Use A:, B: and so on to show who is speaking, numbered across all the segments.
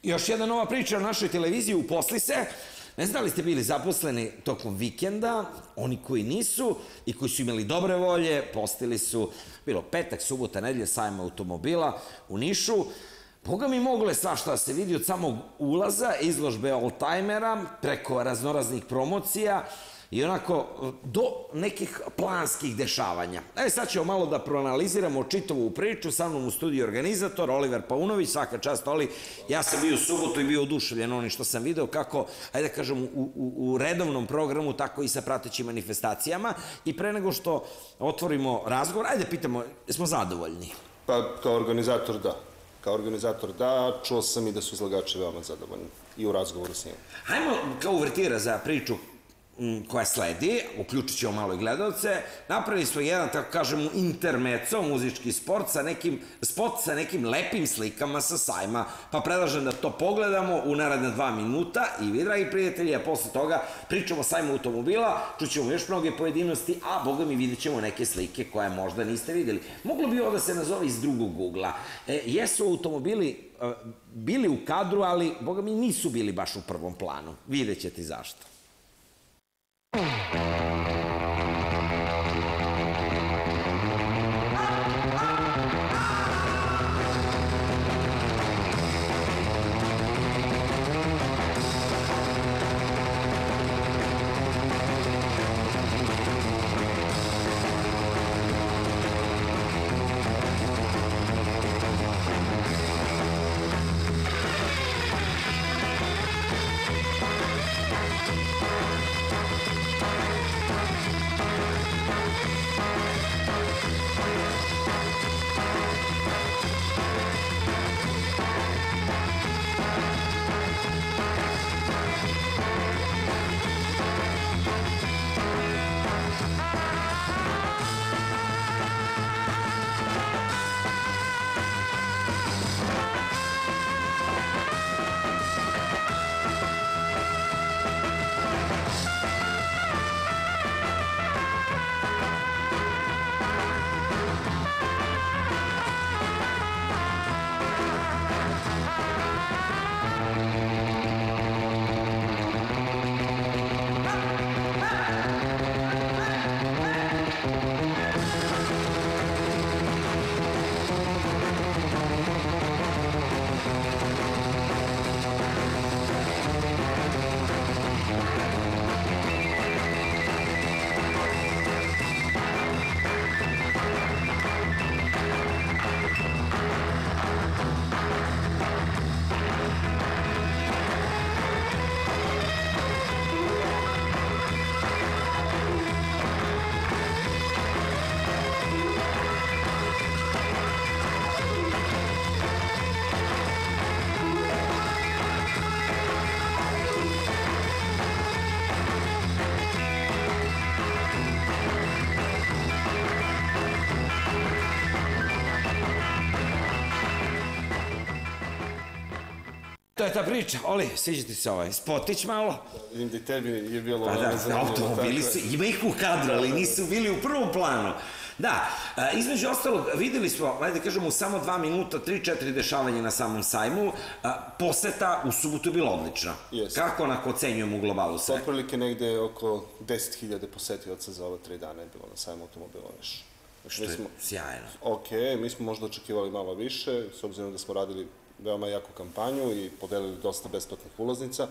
A: Još jedna nova priča na našoj televiziji, uposli se. Ne znam da li ste bili zaposleni tokom vikenda, oni koji nisu i koji su imali dobre volje, postili su, bilo petak, subota, nedelja, sajam automobila u Nišu. Boga mi moglo je svašta da se vidi od samog ulaza, izložbe oldtimera, preko raznoraznih promocija i onako do nekih planskih dešavanja. Sad ćemo malo da proanaliziramo čitavu priču, sa mnom u studiju organizator Oliver Paunović, svaka čast Oli, ja sam bio u subotu i bio oduševljen onim što sam video kako, ajde da kažem, u redovnom programu, tako i sa pratećim manifestacijama i pre nego što otvorimo razgovor, ajde pitamo, smo zadovoljni?
B: Pa kao organizator da. Kao organizator da, čuo sam i da su izlagači veoma zadovoljni i u razgovoru s njim.
A: Hajmo kao uvertira za priču koja sledi, uključit ćemo malo i gledalce, napravili smo jedan, tako kažemo, intermeco, muzički spot sa nekim lepim slikama sa sajma, pa predlažem da to pogledamo u naredne 2 minuta i vi, dragi prijatelji, a posle toga pričamo o sajmu automobila, čućemo još mnoge pojedinosti, a boga mi vidjet ćemo neke slike koje možda niste videli. Moglo bi ovo da se nazove iz drugog ugla. Jesu automobili bili u kadru, ali boga mi nisu bili baš u prvom planu. Vidjet ćete zašto. To je ta priča. Oli, sviđa ti se ovaj spotić malo?
B: Vidim da i tebi je bilo...
A: Pa da, automobili su, ima ih u kadru, ali nisu bili u prvom planu. Da, između ostalog, videli smo, ajde kažemo, u samo 2 minuta, 3-4 dešavanja na samom sajmu, poseta u subotu je bila odlična. Kako onako ocenjujemo u globalu sve?
B: Otprilike negde oko 10.000 posetioca za ova 3 dana je bilo na sajmu automobila Niš.
A: Što je sjajno.
B: Ok, mi smo možda očekivali malo više, s obzirom da smo radili veoma jaku kampanju i podelili dosta besplatnih ulaznica,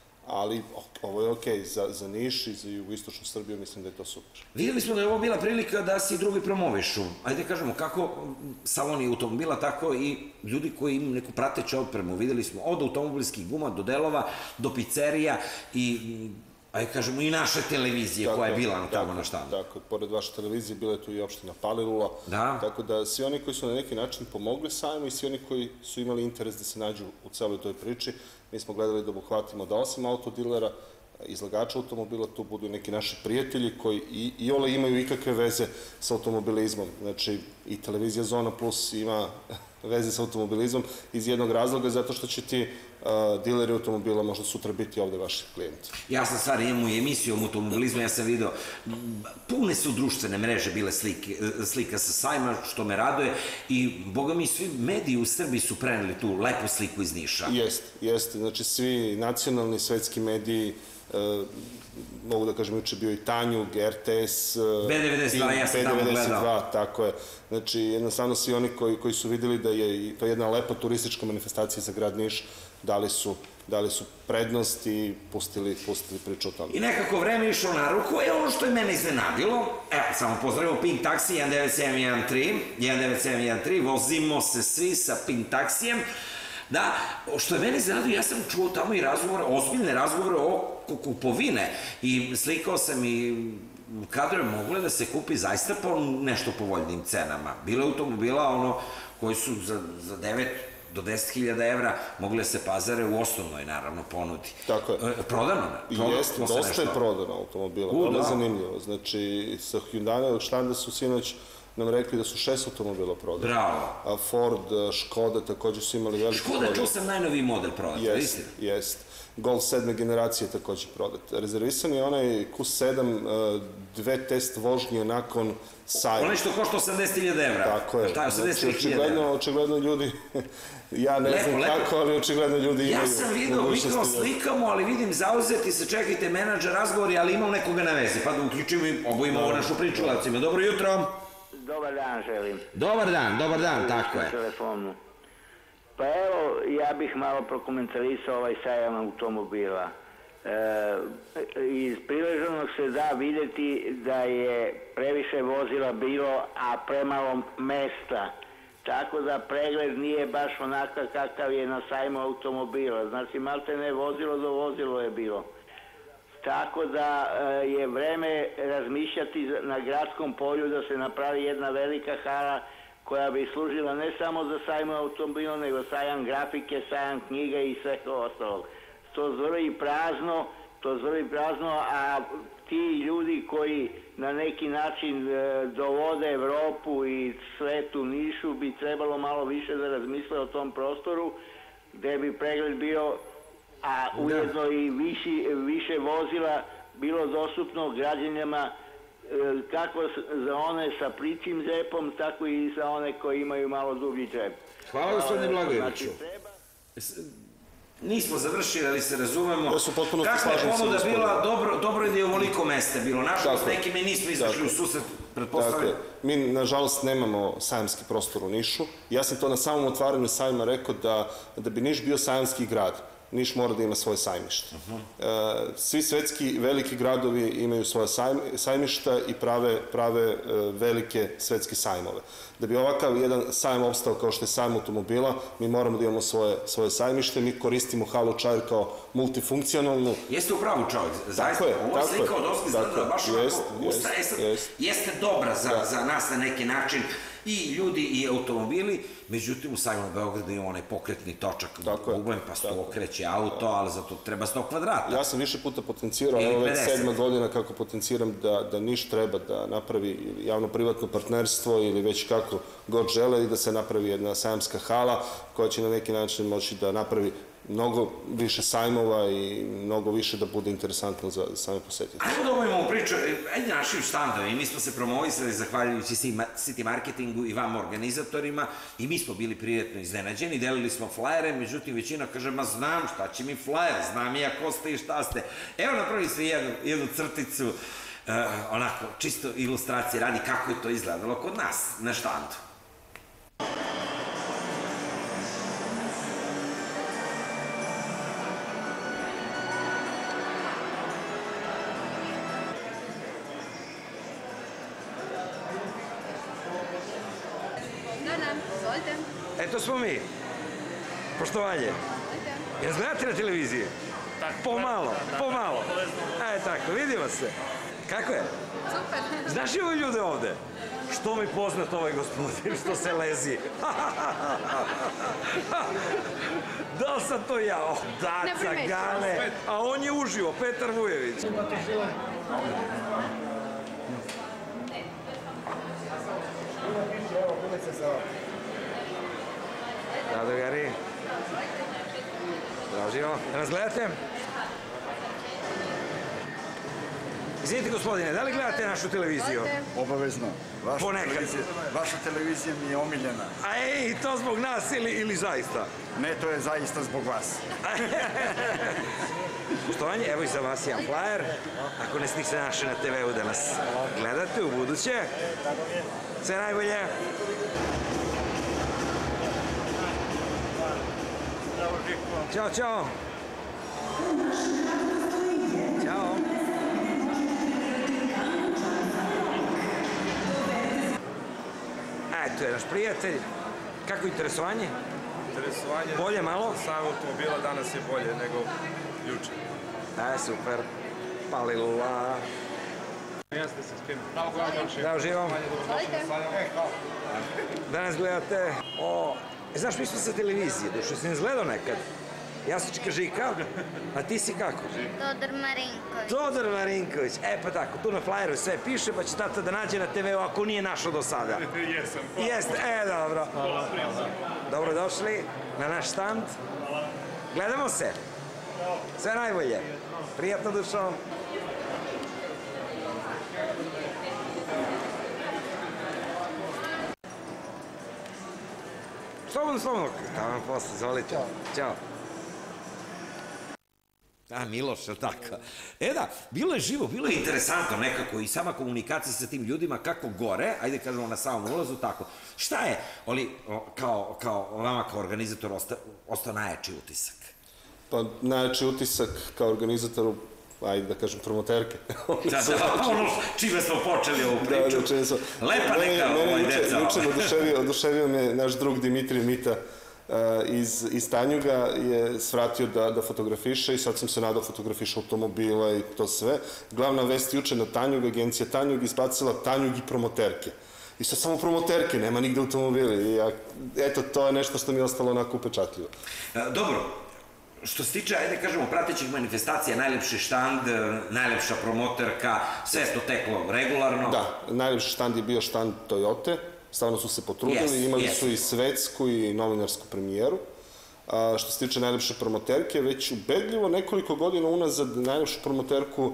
B: ali ovo je okej, za Niš i za jugoistočnu Srbiju mislim da je to super.
A: Videli smo da je ovo bila prilika da se i drugi promovišu. Ajde kažemo, kako saloni automobila, tako i ljudi koji imaju neku prateću opremu. Videli smo od automobilskih guma do delova, do pizzerija i ajde kažemo i naše televizije koja je bila na tamo na štandu.
B: Tako, pored vaše televizije bila je tu i opština Palilula, tako da svi oni koji su na neki način pomogli sajmu i svi oni koji su imali interes da se nađu u celoj toj priči, mi smo gledali da obuhvatimo da osim autodilera, izlagača automobila, tu budu neki naši prijatelji koji i ole imaju ikakve veze sa automobilizmom. Znači, i televizija Zona Plus ima veze sa automobilizmom iz jednog razloga, zato što će ti dileri automobila možda sutra biti ovde vaši klijenti.
A: Ja sam stvar, imam u emisiju o automobilizmu, ja sam vidio, pune su društvene mreže bile slika sa sajma, što me raduje, i boga mi, svi mediji u Srbiji su preneli tu lepu sliku iz Niša.
B: Jeste, znači svi nacionalni svetski mediji, mogu da kažem, juče bio i Tanjug, RTS,
A: B92, ja sam tamo gledao.
B: Tako je. Znači, jednostavno svi oni koji su videli da je to jedna lepa turistička manifestacija za grad Niš, dali su prednost i pustili priču o tome.
A: I nekako vreme išlo na ruku, ono što je mene iznenadilo, evo, samo pozdravimo Pink Taxi 19713, vozimo se svi sa Pink Taxijem. Da, što je mene iznenadilo, ja sam čuo tamo i razgovore, ozbiljne razgovore oko kupovine i slikao sam i kadrove mogle da se kupi zaista po nešto povoljnim cenama. Bilo je automobila koji su za 9 do 10.000 evra mogli se pazare u osnovnoj, naravno, ponudi.
B: Tako je.
A: Prodano?
B: Jeste, dosta je prodano automobila, vrlo zanimljivo. Znači, sa Hyundaiovog štanda su sinoć nam rekli da su 6 automobila prodali.
A: Bravo.
B: Ford, Škoda takođe su imali veliki prodaj.
A: Škoda, čuo sam najnoviji model prodat, istina?
B: Jest. Golf 7. generacije takođe prodat. Rezervisan je onaj Q7, 2 test vožnje nakon sajma.
A: Onaj što košta 80.000 evra.
B: Tako je. Znači, očigledno ljudi, ja ne znam kako, ali očigledno ljudi imaju
A: mogućnosti. Ja sam vidio, mi kao slikamo, ali vidim, zauzeti se, čekajte, menadžer, razgovori, ali imam nekoga na vezi, pa da uključimo i obojimo ovo našu priču, lacima. Dobro jutro.
C: Dobar dan želim.
A: Dobar dan, tako je.
C: Telefonu. Pa evo, ja bih malo prokomentarisao ovaj sajam automobila. Iz priloženog se da videti da je previše vozila bilo, a premalo mesta. Tako da pregled nije baš onakav kakav je na sajmu automobila. Znači, malte ne vozilo do vozilo je bilo. Tako da je vreme razmišljati na gradskom polju da se napravi jedna velika hala koja bi služila ne samo za sajam automobila, nego sajam grafike, sajam knjiga i sve ostalog. To zvrvi prazno, a ti ljudi koji na neki način dovode Evropu i svetu Nišu bi trebalo malo više da razmisle o tom prostoru, gde bi pregled bio, a ujedno i više vozila bilo dostupno građanima, kako za one sa plićim džepom, tako i za one koji imaju malo dublji džep.
A: Hvala, gospodine Blagojeviću. Nismo završili, ali se razumemo. Kakva je ponuda bila, dobro je da je ovoliko mesta bilo. Nažalost, neki mi nismo izašli u susret, pretpostavljam.
B: Mi, nažalost, nemamo sajamski prostor u Nišu. Ja sam to na samom otvaranju sajma rekao da bi Niš bio sajamski grad, Niš mora da ima svoje sajmište. Svi svetski veliki gradovi imaju svoje sajmišta i prave velike svetske sajmove. Da bi ovakav jedan sajam opstao kao što je sajam automobila, mi moramo da imamo svoje sajmište, mi koristimo halu Čair kao multifunkcionalnu.
A: Jeste u pravu čovjek, zaista. Ova slika od Oski izgleda baš onako ustra, jeste dobra za nas na neki način, i ljudi i automobili, međutim u sajmu Beogradu ima onaj pokretni točak uglen, pa se okreće auto, ali zato treba 100 kvadrata.
B: Ja sam više puta potencirao, evo već 7. godina kako potenciram da Niš treba da napravi javno-privatno partnerstvo ili već kako god žele i da se napravi jedna sajamska hala koja će na neki način moći da napravi mnogo više sajmova i mnogo više da bude interesantno za same posetitelje.
A: Ajmo da obavimo priču, ajde našim štandovima, mi smo se promovisali zahvaljujući City Marketingu i vama organizatorima i mi smo bili prijetno iznenađeni, delili smo flajere, međutim većina kaže, ma znam šta će mi flajer, znam i ja ko ste i šta ste. Evo napravili smo jednu crticu, onako, čisto ilustracije radi kako je to izgledalo kod nas na štandu. To smo mi. Poštovanje. Jel gledate na televiziji? Pomalo. Tako, vidimo se. Kako je?
D: Super.
A: Znaš li ove ljude ovde? Što mi poznat ovaj gospodin, što se lezi? Da li sam to ja? Daca, Gane. A on je uživo, Petar Vujević. Ćao, drugari. Zdravo, živo. Da nas gledate? Izvinite, gospodine, da li gledate našu televiziju?
D: Obavezno. Vaša televizija mi je omiljena.
A: A ej, to zbog nas ili zaista?
D: Ne, to je zaista zbog vas.
A: Poštovanje, evo i za vas jedan flyer. Ako ne niste našli na TV-u da nas gledate u buduće. Sve najbolje. Ćao, čao. Ćao. Tu je naš prijatelj. Kako interesovanje?
E: Interesovanje...
A: Bolje malo?
E: Sam automobila danas je bolje nego juče.
A: Super. Palilula.
E: Jeste se s kim?
A: Zdravo, živo. Danas gledate... Znaš, mi smo sa televizije, došao sam izgledao nekad. Ja sam Čika Žika, a ti si kako?
F: Todor Marinković.
A: Todor Marinković. E pa tako, tu na flyeru sve piše, pa će tata da nađe na TV-u ako nije našao do sada.
E: Jesam.
A: Jeste, dobro. Dobrodošli na naš štand. Gledamo se. Sve najbolje. Prijatno dušo. Slobodno. Tamo posle, izvolite. Ćao. Miloš, je li tako? Da, bilo je živo, bilo je interesantno nekako i sama komunikacija sa tim ljudima kako gore, ajde kažemo na samom ulazu, tako. Šta je, Oli, kao vama kao organizator ostao najjači utisak?
B: Pa najjači utisak kao organizatoru, ajde da kažem, promoterke.
A: Ono čime smo počeli ovu priču. Lepa neka deca.
B: Juče oduševio me naš drug Dimitrij Mita iz Tanjuga, je svratio da fotografiše i sad sam se nadao fotografiša automobila i to sve. Glavna vest juče na Tanjug, agencija Tanjug izbacila Tanjug i promoterke. I sad samo promoterke, nema nigde automobili. Eto, to je nešto što mi je ostalo onako upečatljivo.
A: Dobro. Što se tiče, ajde kažemo, pratećih manifestacija, najlepši štand, najlepša promoterka, sve je to teklo regularno?
B: Da, najlepši štand je bio štand Toyote, stvarno su se potrudili, imali su i svetsku i novinarsku premijeru. Što se tiče najlepše promoterke, već ubedljivo nekoliko godina unazad najlepšu promoterku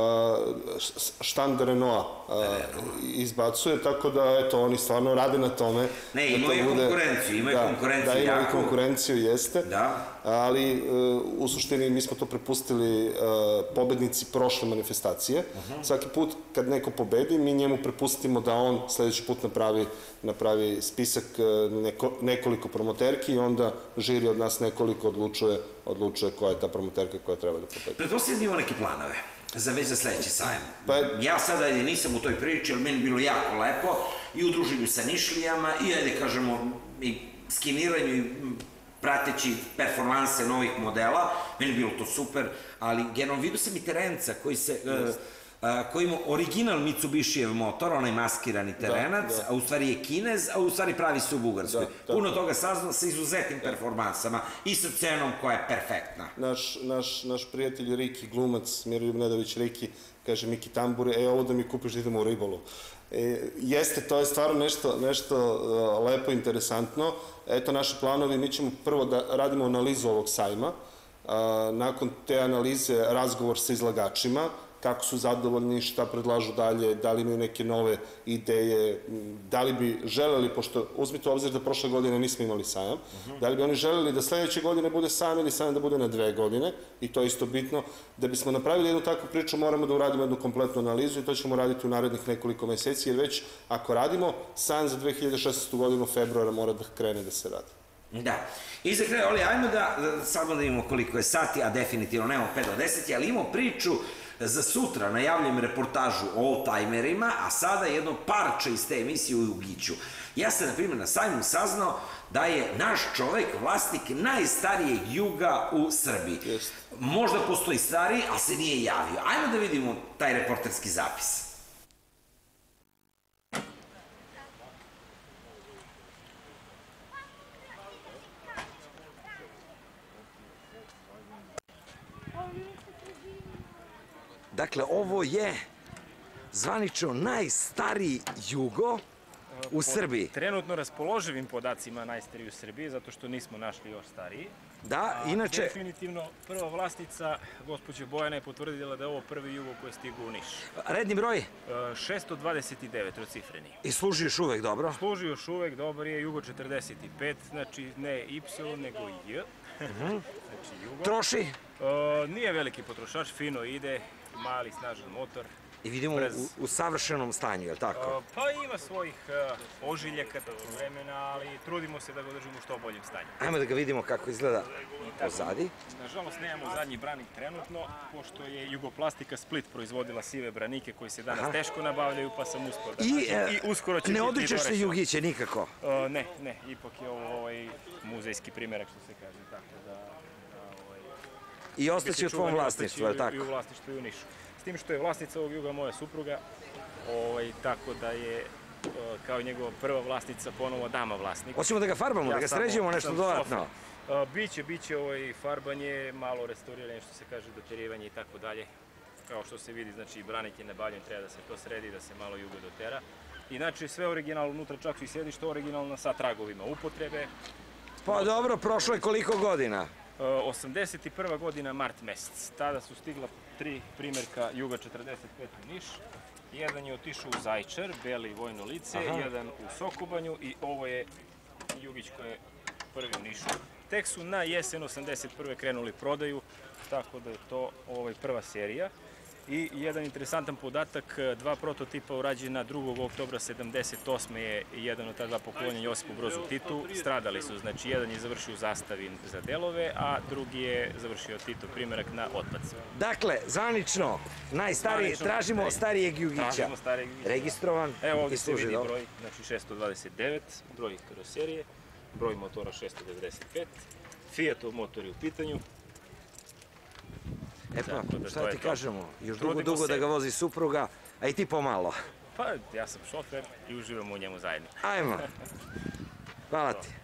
B: štand Renaulta izbacuje, tako da, eto, oni stvarno rade na tome.
A: Ne, imaju konkurenciju, jako.
B: Da, imaju konkurenciju, jeste. Ali, u suštini, mi smo to prepustili pobednici prošle manifestacije. Svaki put kad neko pobedi, mi njemu prepustimo da on sledeći put napravi spisak nekoliko promoterki i onda žiri od nas nekoliko odlučuje koja je ta promoterka koja treba da pobedi.
A: Pretpostavljam da imamo neke planove već za sledeći sajam. Ja sada nisam u toj priči, ali meni je bilo jako lepo i u druženju sa Nišlijama i, ajde kažemo, i skiniranju i prateći performanse novih modela. Meni je bilo to super, ali generalno vidio sam i terenca koji ima original Mitsubišijev motor, onaj maskirani terenac, a u stvari je Kinez, a u stvari pravi se u Bugarskoj. Puno toga saznao sa izuzetnim performansama i sa cenom koja je perfektna.
B: Naš prijatelj Riki, glumac, Miroljub Nedović Riki, kaže Miki Tambure, ovo da mi kupiš da idemo u ribolov. Jeste, to je stvarno nešto lepo, interesantno. Eto, naši planovi, mi ćemo prvo da radimo analizu ovog sajma, nakon te analize razgovor sa izlagačima, kako su zadovoljni, šta predlažu dalje, da li imaju neke nove ideje, da li bi želeli, pošto uzmite u obzir da prošle godine nismo imali sajam, da li bi oni želeli da sledeće godine bude sajam ili sajam da bude na 2 godine, i to je isto bitno. Da bismo napravili jednu takvu priču, moramo da uradimo jednu kompletnu analizu i to ćemo raditi u narednih nekoliko meseci, jer već ako radimo, sajam za 2016. godinu februara mora da krene da se radi.
A: Da. I za kraj, Oli, ajmo da samo da imamo koliko je sati, a definitivno nemamo 5 do 10, ali imamo priču za sutra, najavljujem reportažu o oldtimerima, a sada jedno parče iz te emisije u Jugiću. Ja sam, na primjer, na sajmu saznao da je naš čovek vlasnik najstarijeg Juga u Srbiji. Možda postoji stariji, ali se nije javio. Ajmo da vidimo taj reporterski zapis. Dakle, ovo je zvanično najstariji Jugo. u Srbiji?
G: Trenutno raspoloživim podacima najstariji u Srbiji, zato što nismo našli još stariji.
A: Da, inače...
G: Definitivno, prva vlasnica, gospođa Bojana, je potvrdila da je ovo prvi jugo koji je stigao u Niš.
A: Redni broj?
G: 629 trocifreni.
A: I služi još uvek dobro?
G: Služi još uvek dobro, je jugo 45, znači ne Y, nego J. Znači jugo.
A: Troši?
G: Nije veliki potrošač, fino ide, mali, snažan motor.
A: I vidimo u savršenom stanju, je li tako?
G: Pa ima svojih ožiljaka toga vremena, ali trudimo se da ga držimo u što boljem stanju.
A: Ajmo da ga vidimo kako izgleda pozadi.
G: Nažalost, nemamo zadnji branik trenutno, pošto je Jugoplastika Split proizvodila sive branike koji se danas teško nabavljaju, pa sam uspio da nađem. I uskoro će biti dorešeno.
A: Ne odričeš se Jugiće nikako?
G: Ne, ipak je ovo muzejski primjerak, što se kaže, tako da...
A: I ostaće u tvojom vlasništvu, je li tako?
G: I u vlasništvu i u Nišu. S tim što je vlasnica ovog juga moja supruga, tako da je kao i njegova prva vlasnica ponovo dama vlasnik.
A: Hoćemo da ga farbamo, da ga sređemo nešto dodatno?
G: Biće farbanje, malo restauriranje, što se kaže, doterivanje i tako dalje. Kao što se vidi, znači branik je nabavljen, treba da se to sredi, da se malo jugo dotera. Inače, sve originalno unutra, čak su i sjedište originalno sa tragovima upotrebe.
A: Pa dobro, prošlo je koliko godina?
G: 81. godina, mart mesec. Tada su stigla 3 primjerka Juga 45 u Niš. Jedan je otišao u Zaječar, beli vojno lice, jedan u Sokobanju i ovo je Jugić koji je prvi u Nišu. Tek su na jesen 81. krenuli prodaju, tako da je to prva serija. I jedan interesantan podatak, 2 prototipa urađena 2. oktobra 78. je jedan od ta 2 poklonjen Josipu Brozu Titu. Stradali su, znači jedan je završio u zastavi za delove, a drugi je završio Tito primjerak na otpad.
A: Dakle, zvanično, najstariji, tražimo starijeg Jugića.
G: Tražimo starijeg Jugića.
A: Registrovan.
G: Evo ovdje se vidi broj, znači 629, broj karoserije, broj motora 695, Fiatov motor je u pitanju.
A: E pa, šta ti kažemo, još dugo da ga vozi supruga, a i ti pomalo.
G: Pa, ja sam šofer i uživamo u njemu zajedno.
A: Ajmo. Hvala ti.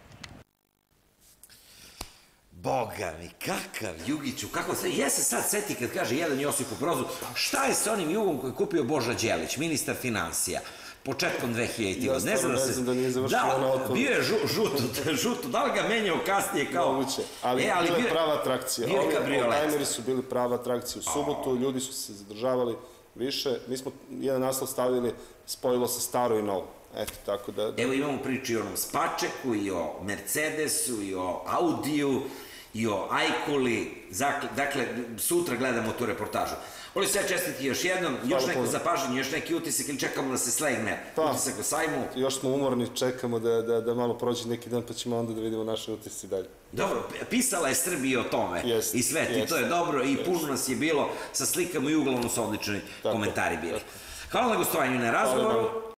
A: Boga mi, kakav Jugiću, kako se, se sad seti kad kaže jedan Josip u Brozu, šta je sa onim Jugom koji je kupio Boža Đelić, ministar financija, početkom 2000.
B: Ja stvarno ne znam da nije završio ono otpad.
A: Bio je žuto, da li ga menjao kasnije kao...
B: Moguće, ali bila je prava atrakcija. Oldtimeri su bili prava atrakcija u subotu, ljudi su se zadržavali više. Mi smo jedan naslov stavili, spojilo se staro i novo. Eto, tako da...
A: Evo imamo priču i o onom Spačeku, i o Mercedesu, i o Audiju, i o Ajkuli. Dakle, sutra gledamo tu reportažu. Volim se ja čestiti još jednom, još neko zapažanje, još neki utisak ili čekamo da se slegne utisak o sajmu?
B: Još smo umorni, čekamo da malo prođe neki dan pa ćemo onda da vidimo naše utisci dalje.
A: Dobro, pisala je Srbija o tome i sve, i to je dobro i puno nas je bilo sa slikama i uglavnom su odlični komentari bili. Hvala na gostovanju i na razgovoru.